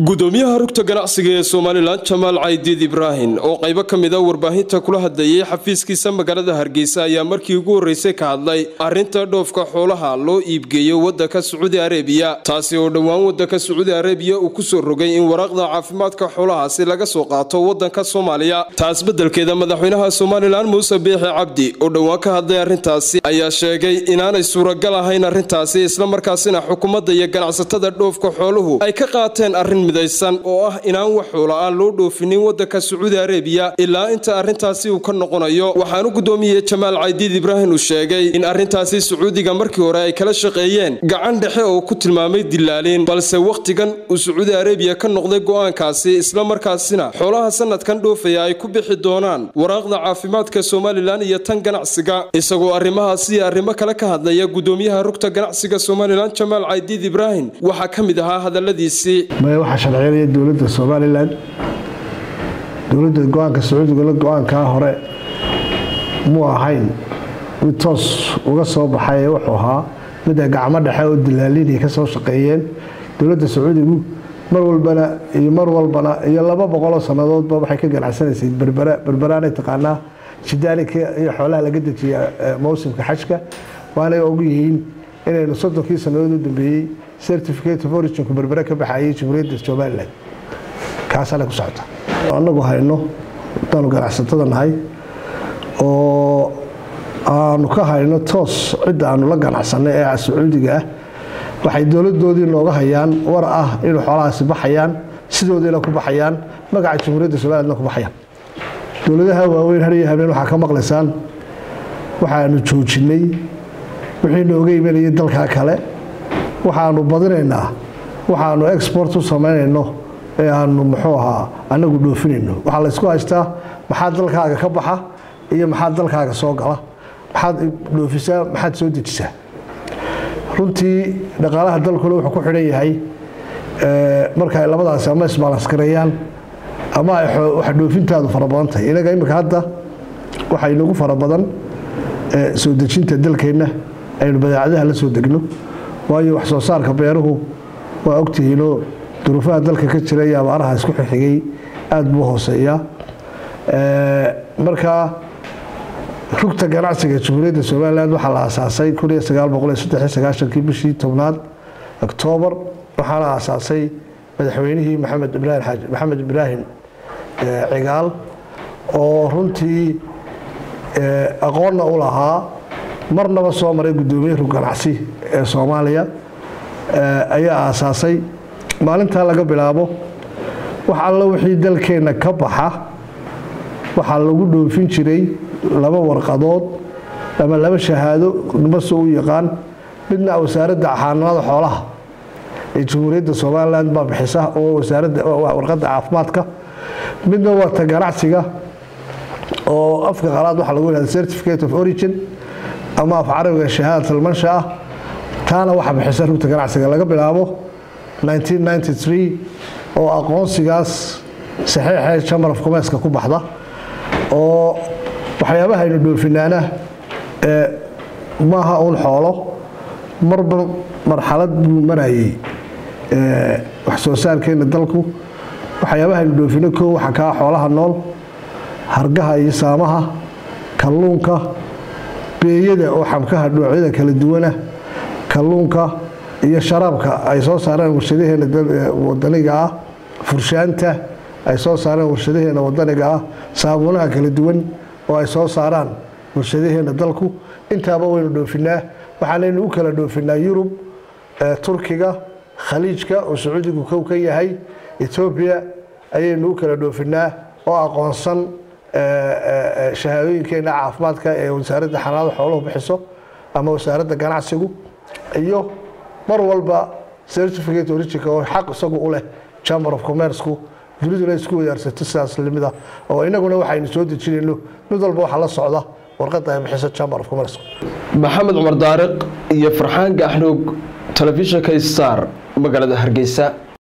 gudoomiyaha rugta ganacsiga ee Soomaaliland Jamaal Caydiid Ibraahin oo qayb ka mid ah warbaahinta kula hadlayay xafiiskiisa magaalada Hargeysa ayaa markii ugu horeysay ka hadlay arinta dhoofka xoolaha loo iibgeeyo wadanka Saudi Arabia taasi oo dhawaan wadanka Saudi Arabia uu ku soo rogay in waraqda caafimaadka xoolaha si laga soo qaato wadanka Soomaaliya taas bedelkeeda madaxweynaha Soomaaliland Muuse Biixi Cabdi oo dhawaan ka hadlay arintaasi ayaa sheegay inaanay suuragal ahayn arintaasi isla markaasina xukuumadda iyo ganacsatada dhoofka xooluhu ay ka qaateen arin midaysan oo ah inaan wax xoolo ah loo dhoofinin wadanka Saudi Arabia ilaa inta arintaasi uu ka noqonayo waxaanu gudoomiye Jamaal Caydiid Ibraahin uu sheegay in arintaasi Sacuudiga markii hore ay kala shaqeeyeen gacan dhexe oo ku tilmaamay dilaalin balse waqtigan uu Saudi Arabia ka noqday go'aankaasi isla markaasina xoolaha sanadkan dhoofaya ay ku bixi doonaan waraaqda caafimaadka Soomaaliland iyo tan ganacsiga isagoo arrimahaasi arrimo kale ka hadlaya gudoomiyaha rugta ganacsiga Soomaaliland Jamaal Caydiid Ibraahin waxa kamid ahaa hadaladiisi شرعية دولة الصوماليلاند دولة الجوانك السعودي يقول لك جوانك هراء مو هين وتص وقصوا بحياة وحوها بدأ قعمد حاول الدلالين يكسروا شقيين دولة السعودي يقول مر والبناء يلا بابا قالوا صنادات بابا حكي جل عسل سيد بربرانة تقعنا شدالك حولها لقدت موسم كحشكة وأنا أقولين إن نصدق كيس صنادات دبي certificate of origin بربرة كبحية جمهورية الصوماليلاند كاسالك صعدة أنا جوهينه تانو جرعستنا هاي أو أنا كهينه توس عدة أنا لقنا عسنا على السعودية جاه وحيد دولة نوجهيان ورقة إنه حراس بحيان سدود لكم بحيان ما قاعد جمهورية الصوماليلاند لكم بحيان دولة هوا وين هري هبلين وحكم مقلسان وحنا تشوشني وحين نوجي من يدلك هكله waxaanu badinaynaa waxaanu export u sameynayno ee aanu muxuuha anagu dhoofinayno waxa la isku haystaa maxaa dalkaaga ka baxa iyo maxaa dalkaaga soo gala maxaad dhoofisaa maxaad soo dejisaa runtii dhaqaalaha dalkuna wuxuu ku xidhan yahay marka ay labadaas ama isbalans gareeyaan ama wax dhoofintaadu fara badan tahay inaga imika hadda waxa inagu fara badan soo dejinta dalkeena aynu badeecadaha la soo degno waayo wax soo saarka beeruhu waa ogtihiino duruufaha dalka ka jira iyo abaaraha isku xigay aad buu hooseeyaa marka rugta ganacsiga Jamhuuriyadda Soomaaliland waxa la aasaasay 1993 bishii 10 Oktoobar waxa la aasaasay madaxweynihii Maxamed Ibraahin Cigaal oo runtii aqoonna u lahaa marnaba soo maray gudoomiyaha rugta ganacsi ee Soomaaliya ayaa aasaasay maalinta laga bilaabo wax alla wixii dalkeena ka baxa waxa lagu dhoofin jiray laba warqadood ama laba shahaado mas'uul u yaqaan midna wasaaradda xanaanada xoolaha ee Jamhuuriyadda Soomaaliland baa bixisa oo wasaaradda warqadda caafimaadka midna waa ta ganacsiga oo afka qalaad waxa lagu yiraahdaa certificate of origin ama af carabiga shahaadada almanshaa taana waxa bixisa rugta ganacsiga laga bilaabo 1993 oo aqoonsigaas saxiixa Chamber of Commerce ku baxda oo waxyaabaha aynu dhoofinaana maaha ul xoolo marba marxalad buu marayay wax soo saarkeena dalku waxyaabaha aynu dhoofino waxa ka xoolaha nool hargaha iyo saamaha kalluunka beeyada oo xamkaha noocyada kala duwan kalluunka iyo sharaabka ay soo saareen warshadaheena wadaniga ah furshaanta ay soo saareen warshadaheena wadaniga ah saabuunaha kala duwan oo ay soo saaraan warshadaheena dalku intaaba waynu dhoofinaa waxaanaynu u kala dhoofinaa Yurub Turkiga Khaliijka oo Sacuudigu ka yahay Ethiopia ayaynu u kala dhoofinaa oo aqoonsan shahaadooyinkeena caafimaadka ee wasaaradda xanaanada xooluhu bixiso ama wasaaradda ganacsigu iyo mar walba certificate origin oo xaq isagu u leh Chamber of Commerce dunida isku wadaarsato sidaas limida oo inaguna waxaynu soo dejinayno mid walba waxa la socda warqadda ay bixiso Chamber of Commerce Maxamed Umar Daariq iyo Farxaan Gaxnuug telefishinka Star magaalada Hargeysa